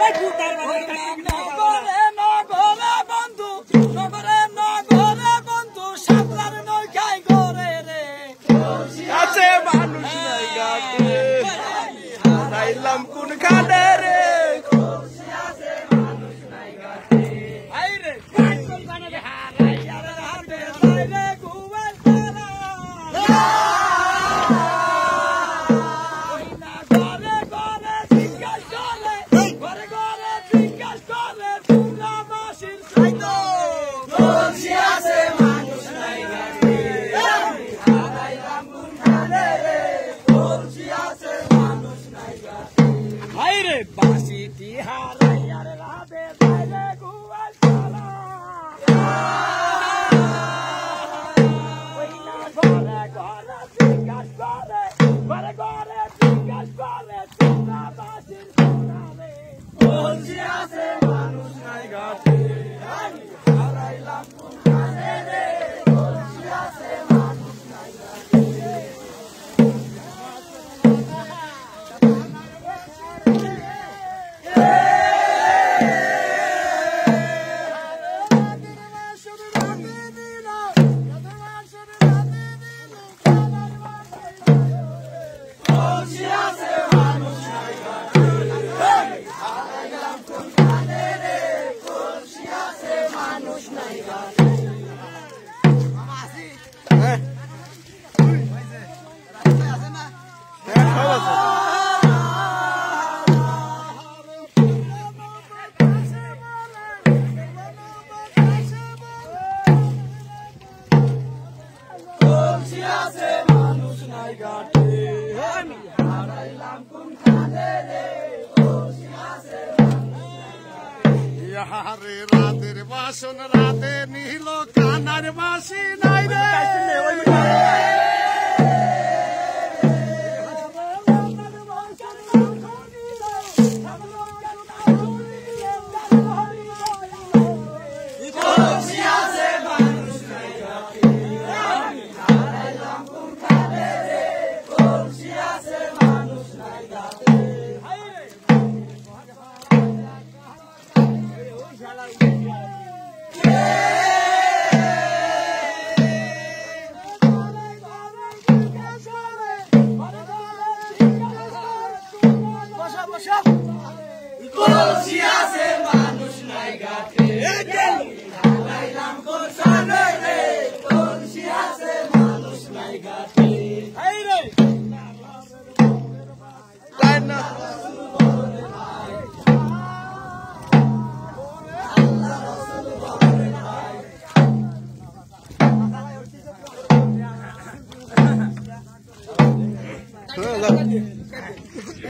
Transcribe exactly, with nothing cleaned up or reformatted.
নগরে নগরে বন্ধু নগরে নগরে বন্ধু সাপলার নৌকায় ঘরে রে আছে মানুষ নাই ঘাটে হারাইলাম কোন খানে রে বাসিটি হারাইয়ার রাধে বাইরে গুয়াল চলা ওই না ঘরে ঘরে জিজ্ঞাস করে ঘরে ঘরে জিজ্ঞাস করে তোমরা বাসির সোনারে বলছি আছে মানুষ নাই ঘাটে হারাইলাম কোন খানে রে বলছি আছে মানুষ নাই ঘাটে রে রাতের বাসন রাতে নিল কানার বাসি নাই রে বলছি আছে মানুষ নাই ঘাটে হারাইলাম কোন খানে রে বলছি আছে মানুষ নাই ঘাটে Hello.